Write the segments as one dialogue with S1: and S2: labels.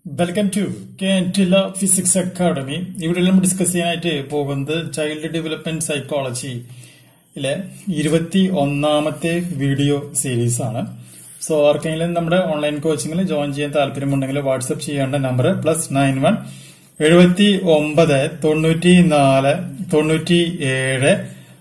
S1: Welcome to CANDELA Physics Academy. ഇവിടെ നമ്മൾ discuss ചെയ്യാനായിട്ട് പോകുന്നത് ചൈൽഡ് ഡെവലപ്മെന്റ് സൈക്കോളജി 21ാമത്തെ വീഡിയോ സീരീസ് ആണ്. സോ ആർക്കെങ്കിലും നമ്മുടെ ഓൺലൈൻ കോച്ചിങ്ങിൽ ജോയിൻ ചെയ്യാൻ താല്പര്യമുണ്ടെങ്കിൽ വാട്സ്ആപ്പ് ചെയ്യേണ്ട നമ്പർ +91 79 94 97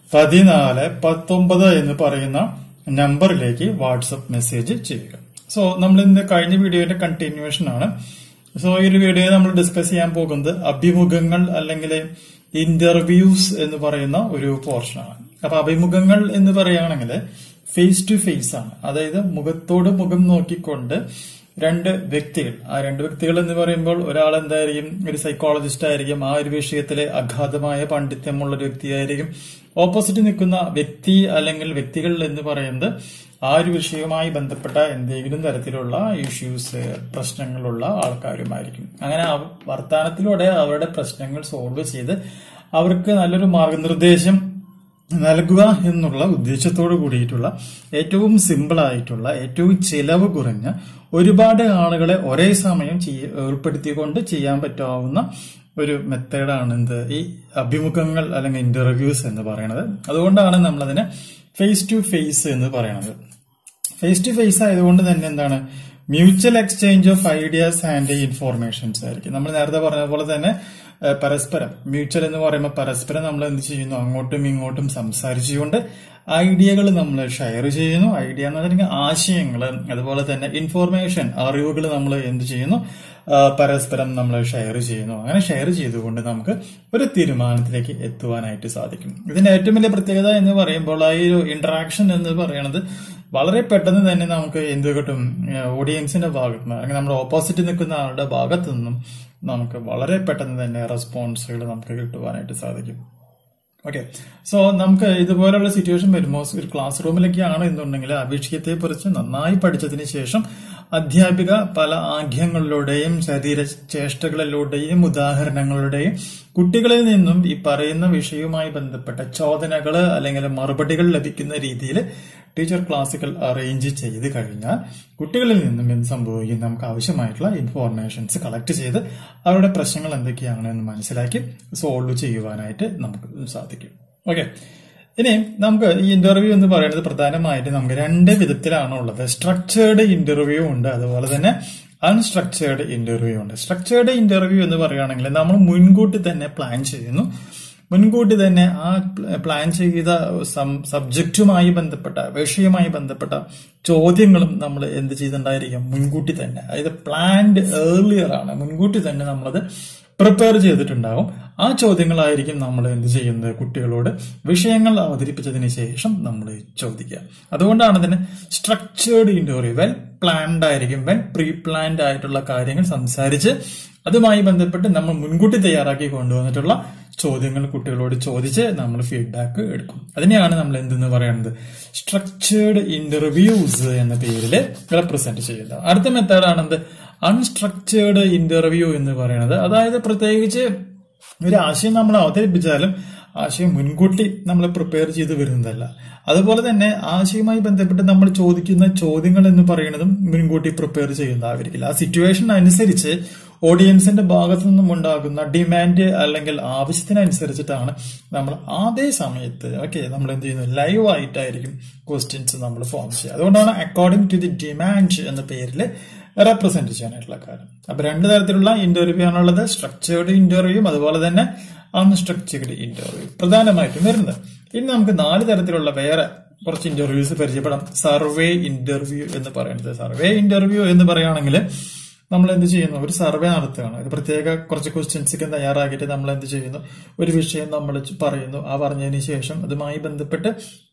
S1: 14 19 എന്ന് പറയുന്ന നമ്പറിലേക്ക് വാട്സ്ആപ്പ് മെസ്സേജ് ചെയ്യുക. സോ നമ്മൾ ഇന്ന് കഴിഞ്ഞ വീഡിയോയുടെ കണ്ടിന്യൂവേഷൻ ആണ്. സോ ഈ ഒരു വീഡിയോ നമ്മൾ ഡിസ്കസ് ചെയ്യാൻ പോകുന്നത് അഭിമുഖങ്ങൾ അല്ലെങ്കിൽ ഇന്റർവ്യൂസ് എന്ന് പറയുന്ന ഒരു പോർഷനാണ്. അപ്പൊ അഭിമുഖങ്ങൾ എന്ന് പറയുകയാണെങ്കിൽ ഫേസ് ടു ഫേസ് ആണ്. അതായത് മുഖത്തോട് മുഖം നോക്കിക്കൊണ്ട് രണ്ട് വ്യക്തികൾ, ആ രണ്ട് വ്യക്തികൾ എന്ന് പറയുമ്പോൾ ഒരാൾ എന്തായിരിക്കും, ഒരു സൈക്കോളജിസ്റ്റ് ആയിരിക്കും, ആ ഒരു വിഷയത്തിലെ അഗാധമായ പാണ്ഡിത്യമുള്ള ഒരു വ്യക്തിയായിരിക്കും. ഓപ്പോസിറ്റ് നിൽക്കുന്ന വ്യക്തി അല്ലെങ്കിൽ വ്യക്തികൾ എന്ന് പറയുന്നത് ആ ഒരു വിഷയവുമായി ബന്ധപ്പെട്ട എന്തെങ്കിലും തരത്തിലുള്ള ഇഷ്യൂസ്, പ്രശ്നങ്ങളുള്ള ആൾക്കാരുമായിരിക്കും. അങ്ങനെ വർത്തമാനത്തിലൂടെ അവരുടെ പ്രശ്നങ്ങൾ സോൾവ് ചെയ്ത് അവർക്ക് നല്ലൊരു മാർഗനിർദ്ദേശം നൽകുക എന്നുള്ള ഉദ്ദേശത്തോടു കൂടിയിട്ടുള്ള ഏറ്റവും സിമ്പിൾ ആയിട്ടുള്ള ഏറ്റവും ചിലവ് കുറഞ്ഞ ഒരുപാട് ആളുകളെ ഒരേ സമയം ഉൾപ്പെടുത്തിക്കൊണ്ട് ചെയ്യാൻ പറ്റാവുന്ന ഒരു മെത്തേഡാണ് ഈ അഭിമുഖങ്ങൾ അല്ലെങ്കിൽ ഇന്റർവ്യൂസ് എന്ന് പറയുന്നത്. അതുകൊണ്ടാണ് നമ്മളതിനെ ഫേസ് ടു ഫേസ് എന്ന് പറയുന്നത്. ഫേസ് ടു ഫേസ് ആയതുകൊണ്ട് തന്നെ എന്താണ്, mutual exchange of ideas and informations ആയിരിക്കും. നമ്മൾ നേരത്തെ പറഞ്ഞ പോലെ തന്നെ പരസ്പരം, മ്യൂച്വൽ എന്ന് പറയുമ്പോൾ പരസ്പരം നമ്മൾ എന്ത് ചെയ്യുന്നു, അങ്ങോട്ടും ഇങ്ങോട്ടും സംസാരിച്ചുകൊണ്ട് ഐഡിയകൾ നമ്മൾ ഷെയർ ചെയ്യുന്നു. ഐഡിയ എന്ന് പറഞ്ഞിട്ടുണ്ടെങ്കിൽ ആശയങ്ങൾ, അതുപോലെ തന്നെ ഇൻഫോർമേഷൻ, അറിവുകൾ നമ്മൾ എന്ത് ചെയ്യുന്നു, പരസ്പരം നമ്മൾ ഷെയർ ചെയ്യുന്നു. അങ്ങനെ ഷെയർ ചെയ്തുകൊണ്ട് നമുക്ക് ഒരു തീരുമാനത്തിലേക്ക് എത്തുവാനായിട്ട് സാധിക്കും. ഇതിന്റെ ഏറ്റവും വലിയ പ്രത്യേകത എന്ന് പറയുമ്പോൾ ആ ഒരു ഇന്ററാക്ഷൻ എന്ന് പറയുന്നത് വളരെ പെട്ടെന്ന് തന്നെ നമുക്ക് എന്ത് കിട്ടും, ഓഡിയൻസിന്റെ ഭാഗത്ത് നിന്ന് അല്ലെങ്കിൽ നമ്മുടെ ഓപ്പോസിറ്റ് നിൽക്കുന്ന ആളുടെ ഭാഗത്തു നിന്നും നമുക്ക് വളരെ പെട്ടെന്ന് തന്നെ റെസ്പോൺസുകൾ നമുക്ക് കിട്ടുവാനായിട്ട് സാധിക്കും. ഓക്കെ, സോ നമുക്ക് ഇതുപോലുള്ള സിറ്റുവേഷൻ വരുമ്പോൾ ഒരു ക്ലാസ് റൂമിലൊക്കെയാണ് എന്നുണ്ടെങ്കിൽ ആ വിഷയത്തെ കുറിച്ച് നന്നായി പഠിച്ചതിന് ശേഷം അധ്യാപിക പല ആംഗ്യങ്ങളിലൂടെയും ശരീര ചേഷ്ടകളിലൂടെയും ഉദാഹരണങ്ങളുടെയും കുട്ടികളിൽ നിന്നും ഈ പറയുന്ന വിഷയവുമായി ബന്ധപ്പെട്ട ചോദനകൾ അല്ലെങ്കിൽ മറുപടികൾ ലഭിക്കുന്ന രീതിയിൽ ടീച്ചർ ക്ലാസുകൾ അറേഞ്ച് ചെയ്ത് കഴിഞ്ഞാൽ കുട്ടികളിൽ നിന്നും എന്ത് സംഭവിക്കും, നമുക്ക് ആവശ്യമായിട്ടുള്ള ഇൻഫോർമേഷൻസ് കളക്ട് ചെയ്ത് അവരുടെ പ്രശ്നങ്ങൾ എന്തൊക്കെയാണ് എന്ന് മനസ്സിലാക്കി സോൾവ് ചെയ്യുവാനായിട്ട് നമുക്ക് സാധിക്കും. ഓക്കെ, ഇനി നമുക്ക് ഈ ഇന്റർവ്യൂ എന്ന് പറയുന്നത് പ്രധാനമായിട്ട് നമുക്ക് രണ്ട് വിധത്തിലാണ് ഉള്ളത്. സ്ട്രക്ചേർഡ് ഇന്റർവ്യൂ ഉണ്ട്, അതുപോലെ തന്നെ അൺസ്ട്രക്ചേർഡ് ഇന്റർവ്യൂ ഉണ്ട്. സ്ട്രക്ചേർഡ് ഇന്റർവ്യൂ എന്ന് പറയുകയാണെങ്കിൽ നമ്മൾ മുൻകൂട്ടി തന്നെ പ്ലാൻ ചെയ്യുന്നു. മുൻകൂട്ടി തന്നെ ആ പ്ലാൻ ചെയ്ത സബ്ജക്റ്റുമായി ബന്ധപ്പെട്ട വിഷയവുമായി ബന്ധപ്പെട്ട ചോദ്യങ്ങളും നമ്മൾ എന്ത് ചെയ്തിട്ടുണ്ടായിരിക്കും, മുൻകൂട്ടി തന്നെ, അതായത് പ്ലാൻഡ് ഏർലിയർ ആണ്, മുൻകൂട്ടി തന്നെ നമ്മളത് പ്രിപ്പയർ ചെയ്തിട്ടുണ്ടാവും. ആ ചോദ്യങ്ങളായിരിക്കും നമ്മൾ എന്ത് ചെയ്യുന്നത്, കുട്ടികളോട് വിഷയങ്ങൾ അവതരിപ്പിച്ചതിന് ശേഷം നമ്മൾ ചോദിക്കുക. അതുകൊണ്ടാണ് ഇതിന് സ്ട്രക്ചേർഡ് ഇന്റർവ്യൂ. വെൽ പ്ലാൻഡ് ആയിരിക്കും, വെൽ പ്രീ പ്ലാൻഡ് ആയിട്ടുള്ള കാര്യങ്ങൾ സംസാരിച്ച് അതുമായി ബന്ധപ്പെട്ട് നമ്മൾ മുൻകൂട്ടി തയ്യാറാക്കി കൊണ്ടുവന്നിട്ടുള്ള ചോദ്യങ്ങൾ കുട്ടികളോട് ചോദിച്ച് നമ്മൾ ഫീഡ്ബാക്ക് എടുക്കും. അതിനെയാണ് നമ്മൾ എന്തെന്ന് പറയുന്നത്, സ്ട്രക്ചേർഡ് ഇന്റർവ്യൂസ് എന്ന പേരിൽ റെപ്രസെന്റ് ചെയ്യുന്നത്. അടുത്ത മെത്തേഡാണ് അൺസ്ട്രക്ചേർഡ് ഇന്റർവ്യൂ എന്ന് പറയുന്നത്. അതായത് പ്രത്യേകിച്ച് ഒരു ആശയം നമ്മൾ അവതരിപ്പിച്ചാലും ആശയം മുൻകൂട്ടി നമ്മൾ പ്രിപ്പയർ ചെയ്ത് വരുന്നതല്ല. അതുപോലെ തന്നെ ആശയവുമായി ബന്ധപ്പെട്ട് നമ്മൾ ചോദിക്കുന്ന ചോദ്യങ്ങൾ എന്ന് പറയുന്നതും മുൻകൂട്ടി പ്രിപ്പയർ ചെയ്യുന്നതായിരിക്കില്ല. ആ സിറ്റുവേഷൻ അനുസരിച്ച് ഓഡിയൻസിന്റെ ഭാഗത്തു നിന്നും ഉണ്ടാകുന്ന ഡിമാൻഡ് അല്ലെങ്കിൽ ആവശ്യത്തിനനുസരിച്ചിട്ടാണ് നമ്മൾ അതേ സമയത്ത് നമ്മൾ എന്ത് ചെയ്യുന്നത്, ലൈവ് ആയിട്ടായിരിക്കും ക്വസ്റ്റ്യൻസ് നമ്മൾ ഫോം ചെയ്യുക. അതുകൊണ്ടാണ് അക്കോർഡിംഗ് ടു ദി ഡിമാൻഡ് എന്ന പേരിൽ റെപ്രസെന്റ് ചെയ്യാനായിട്ടുള്ള കാര്യം. അപ്പൊ രണ്ട് തരത്തിലുള്ള ഇന്റർവ്യൂ ആണുള്ളത്, സ്ട്രക്ചേർഡ് ഇന്റർവ്യൂ അതുപോലെ തന്നെ അൺസ്ട്രക്ചേർഡ് ഇന്റർവ്യൂ പ്രധാനമായിട്ടും വരുന്നത്. ഇനി നമുക്ക് 4 തരത്തിലുള്ള വേറെ കുറച്ച് ഇന്റർവ്യൂസ് പരിചയപ്പെടാം. സർവേ ഇന്റർവ്യൂ എന്ന് പറയുന്നത്. സർവേ ഇന്റർവ്യൂ എന്ന് പറയുകയാണെങ്കിൽ നമ്മൾ എന്ത് ചെയ്യുന്നു, ഒരു സർവേ നടത്തുകയാണ്. ഒരു പ്രത്യേക കുറച്ച് ക്വസ്റ്റ്യൻസൊക്കെ തയ്യാറാക്കിയിട്ട് നമ്മൾ എന്ത് ചെയ്യുന്നു, ഒരു വിഷയം നമ്മൾ പറയുന്നു. ആ പറഞ്ഞതിന് ശേഷം അതുമായി ബന്ധപ്പെട്ട്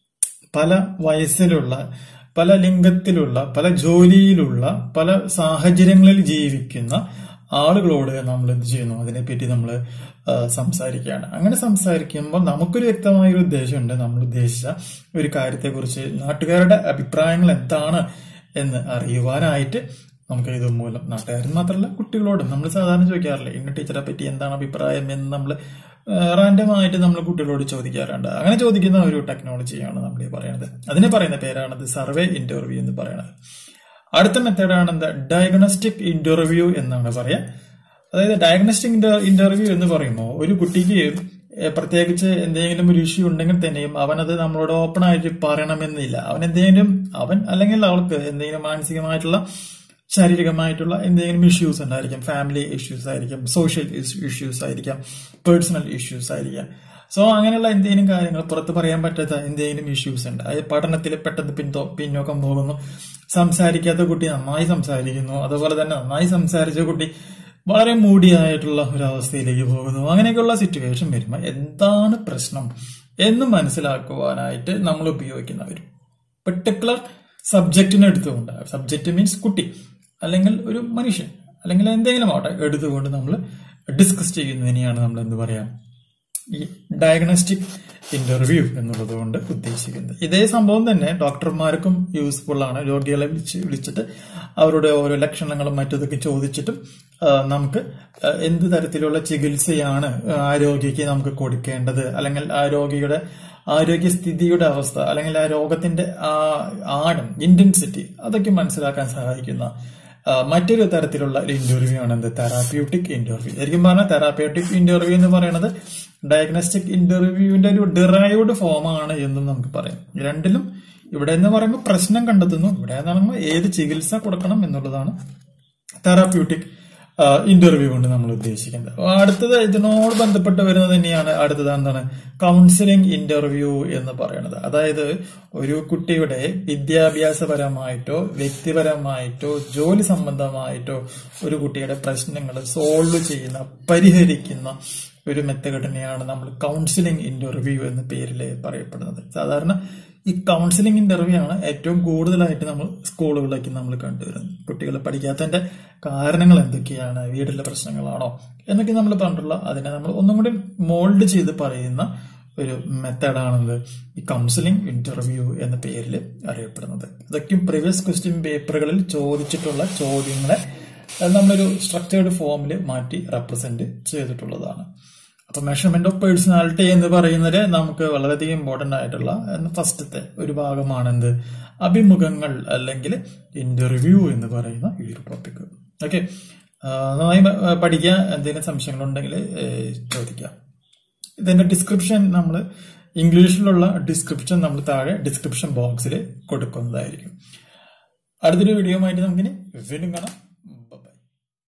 S1: പല വയസ്സിലുള്ള, പല ലിംഗത്തിലുള്ള, പല ജോലിയിലുള്ള, പല സാഹചര്യങ്ങളിൽ ജീവിക്കുന്ന ആളുകളോട് നമ്മൾ എന്ത് ചെയ്യുന്നു, അതിനെപ്പറ്റി നമ്മൾ സംസാരിക്കുകയാണ്. അങ്ങനെ സംസാരിക്കുമ്പോൾ നമുക്കൊരു വ്യക്തമായ ഒരു ഉദ്ദേശമുണ്ട്. നമ്മൾ ഉദ്ദേശിച്ച ഒരു കാര്യത്തെക്കുറിച്ച് നാട്ടുകാരുടെ അഭിപ്രായങ്ങൾ എന്താണ് എന്ന് അറിയുവാനായിട്ട് നമുക്ക് ഇത് മൂലം, നാട്ടുകാരും മാത്രമല്ല കുട്ടികളോടും നമ്മൾ സാധാരണ ചോദിക്കാറില്ല, ഇന്ന ടീച്ചറെ പറ്റി എന്താണ് അഭിപ്രായം എന്ന് നമ്മൾ റാൻഡമായിട്ട് നമ്മൾ കുട്ടികളോട് ചോദിക്കാറുണ്ട്. അങ്ങനെ ചോദിക്കുന്ന ഒരു ടെക്നോളജിയാണ് നമ്മൾ ഈ പറയുന്നത്. അതിനെ പറയുന്ന പേരാണത് സർവേ ഇന്റർവ്യൂ എന്ന് പറയുന്നത്. അടുത്ത മെത്തേഡാണ് എന്താ ഡയഗ്നോസ്റ്റിക് ഇന്റർവ്യൂ എന്നാണ് പറയാ. അതായത് ഡയഗ്നോസ്റ്റിക് ഇന്റർവ്യൂ എന്ന് പറയുമ്പോൾ ഒരു കുട്ടിക്ക് പ്രത്യേകിച്ച് എന്തെങ്കിലും ഒരു ഇഷ്യൂ ഉണ്ടെങ്കിൽ തന്നെയും അവനത് നമ്മളോട് ഓപ്പൺ ആയിട്ട് പറയണമെന്നില്ല. അവൻ അല്ലെങ്കിൽ അവൾക്ക് എന്തെങ്കിലും മാനസികമായിട്ടുള്ള ശാരീരികമായിട്ടുള്ള എന്തെങ്കിലും ഇഷ്യൂസ് ഉണ്ടായിരിക്കാം, ഫാമിലി ഇഷ്യൂസ് ആയിരിക്കാം, സോഷ്യൽ ഇഷ്യൂസ് ആയിരിക്കാം, പേഴ്സണൽ ഇഷ്യൂസ് ആയിരിക്കാം. സോ അങ്ങനെയുള്ള എന്തെങ്കിലും കാര്യങ്ങൾ, പുറത്ത് പറയാൻ പറ്റാത്ത എന്തെങ്കിലും ഇഷ്യൂസ് ഉണ്ട്, അത് പഠനത്തിൽ പെട്ടെന്ന് പിന്നോക്കം പോകുന്നു, സംസാരിക്കാത്ത കുട്ടി നന്നായി സംസാരിക്കുന്നു, അതുപോലെ തന്നെ നന്നായി സംസാരിച്ച കുട്ടി വളരെ മൂടിയായിട്ടുള്ള ഒരു അവസ്ഥയിലേക്ക് പോകുന്നു. അങ്ങനെയൊക്കെയുള്ള സിറ്റുവേഷൻ വരുമ്പോൾ എന്താണ് പ്രശ്നം എന്ന് മനസ്സിലാക്കുവാനായിട്ട് നമ്മൾ ഉപയോഗിക്കുന്ന ഒരു പെർട്ടിക്കുലർ സബ്ജക്റ്റിനെ എടുത്തുകൊണ്ട്, സബ്ജക്റ്റ് മീൻസ് കുട്ടി അല്ലെങ്കിൽ ഒരു മനുഷ്യൻ അല്ലെങ്കിൽ എന്തെങ്കിലും ആവട്ടെ എടുത്തുകൊണ്ട് നമ്മൾ ഡിസ്കസ് ചെയ്യുന്നതിനെയാണ് നമ്മൾ എന്ത് പറയാം, ഈ ഡയഗ്നോസ്റ്റിക് ഇന്റർവ്യൂ എന്നുള്ളത് കൊണ്ട് ഉദ്ദേശിക്കുന്നത്. ഇതേ സംഭവം തന്നെ ഡോക്ടർമാർക്കും യൂസ്ഫുൾ ആണ്. രോഗികളെ വിളിച്ചിട്ട് അവരുടെ ഓരോ ലക്ഷണങ്ങളും മറ്റതൊക്കെ ചോദിച്ചിട്ടും നമുക്ക് എന്ത് തരത്തിലുള്ള ചികിത്സയാണ് ആ രോഗിക്ക് നമുക്ക് കൊടുക്കേണ്ടത്, അല്ലെങ്കിൽ ആ രോഗിയുടെ ആരോഗ്യസ്ഥിതിയുടെ അവസ്ഥ, അല്ലെങ്കിൽ ആ രോഗത്തിന്റെ ആഴം, ഇന്റൻസിറ്റി, അതൊക്കെ മനസ്സിലാക്കാൻ സഹായിക്കുന്ന മറ്റൊരു തരത്തിലുള്ള ഒരു ഇന്റർവ്യൂ ആണ് എന്ത്, തെറാപ്യൂട്ടിക് ഇന്റർവ്യൂ. ശരിക്കും പറഞ്ഞാൽ തെറാപ്യൂട്ടിക് ഇന്റർവ്യൂ എന്ന് പറയുന്നത് ഡയഗ്നോസ്റ്റിക് ഇന്റർവ്യൂവിന്റെ ഒരു ഡിറൈവ്ഡ് ഫോമാണ് എന്നും നമുക്ക് പറയാം. രണ്ടിലും ഇവിടെ എന്ന് പറയുമ്പോൾ പ്രശ്നം കണ്ടെത്തുന്നു, ഇവിടെ എന്ന് പറയുമ്പോൾ ഏത് ചികിത്സ കൊടുക്കണം എന്നുള്ളതാണ് തെറാപ്യൂട്ടിക് ഇന്റർവ്യൂ കൊണ്ട് നമ്മൾ ഉദ്ദേശിക്കുന്നത്. അടുത്തത് ഇതിനോട് ബന്ധപ്പെട്ട് വരുന്നത് തന്നെയാണ് അടുത്തത് എന്താണ്, കൗൺസിലിംഗ് ഇന്റർവ്യൂ എന്ന് പറയുന്നത്. അതായത് ഒരു കുട്ടിയുടെ വിദ്യാഭ്യാസപരമായിട്ടോ വ്യക്തിപരമായിട്ടോ ജോലി സംബന്ധമായിട്ടോ ഒരു കുട്ടിയുടെ പ്രശ്നങ്ങൾ സോൾവ് ചെയ്യുന്ന, പരിഹരിക്കുന്ന ഒരു മെത്തേഡിനെയാണ് നമ്മൾ കൗൺസിലിംഗ് ഇന്റർവ്യൂ എന്ന പേരിൽ പറയപ്പെടുന്നത്. സാധാരണ ഈ കൗൺസിലിംഗ് ഇന്റർവ്യൂ ആണ് ഏറ്റവും കൂടുതലായിട്ട് നമ്മൾ സ്കൂളുകളിലേക്ക് നമ്മൾ കണ്ടുവരുന്നത്. കുട്ടികൾ പഠിക്കാത്തതിന്റെ കാരണങ്ങൾ എന്തൊക്കെയാണ്, വീട്ടിലെ പ്രശ്നങ്ങളാണോ എന്നൊക്കെ നമ്മൾ പറഞ്ഞിട്ടുള്ള അതിനെ നമ്മൾ ഒന്നും കൂടി മോൾഡ് ചെയ്ത് പറയുന്ന ഒരു മെത്തേഡാണെന്ന് ഈ കൗൺസിലിംഗ് ഇന്റർവ്യൂ എന്ന പേരിൽ അറിയപ്പെടുന്നത്. ഇതൊക്കെയും പ്രീവിയസ് ക്വസ്റ്റ്യൻ പേപ്പറുകളിൽ ചോദിച്ചിട്ടുള്ള ചോദ്യങ്ങളെ നമ്മളൊരു സ്ട്രക്ചേർഡ് ഫോമിൽ മാറ്റി റെപ്രസെന്റ് ചെയ്തിട്ടുള്ളതാണ്. അപ്പൊ മെഷർമെന്റ് ഓഫ് പേഴ്സണാലിറ്റി എന്ന് പറയുന്നത് നമുക്ക് വളരെയധികം ഇമ്പോർട്ടന്റ് ആയിട്ടുള്ള ഫസ്റ്റത്തെ ഒരു ഭാഗമാണെന്ത്, അഭിമുഖങ്ങൾ അല്ലെങ്കിൽ ഇന്റർവ്യൂ എന്ന് പറയുന്ന ഈ ഒരു ടോപ്പിക്. ഓക്കെ, നന്നായി പഠിക്കുക. എന്തെങ്കിലും സംശയങ്ങളുണ്ടെങ്കിൽ ചോദിക്കാം. ഇതിന്റെ ഡിസ്ക്രിപ്ഷൻ നമ്മൾ ഇംഗ്ലീഷിലുള്ള ഡിസ്ക്രിപ്ഷൻ നമ്മൾ താഴെ ഡിസ്ക്രിപ്ഷൻ ബോക്സിൽ കൊടുക്കുന്നതായിരിക്കും. അടുത്തൊരു വീഡിയോ ആയിട്ട് നമുക്കിനി വീണ്ടും കാണാം.